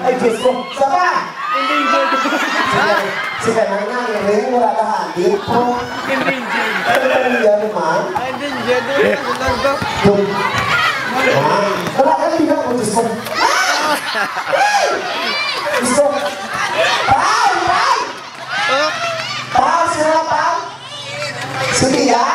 Ay, Diyos ko. Saba! Endangered. Sige na nga, rin. Wala ka handit po. Endangered. Ano ba yan, man? Endangered. Wala ka, tingnan ko. Diyos ko. Diyos ko. Pau! Pau! Pau! Sino na, Pau? Sudiya?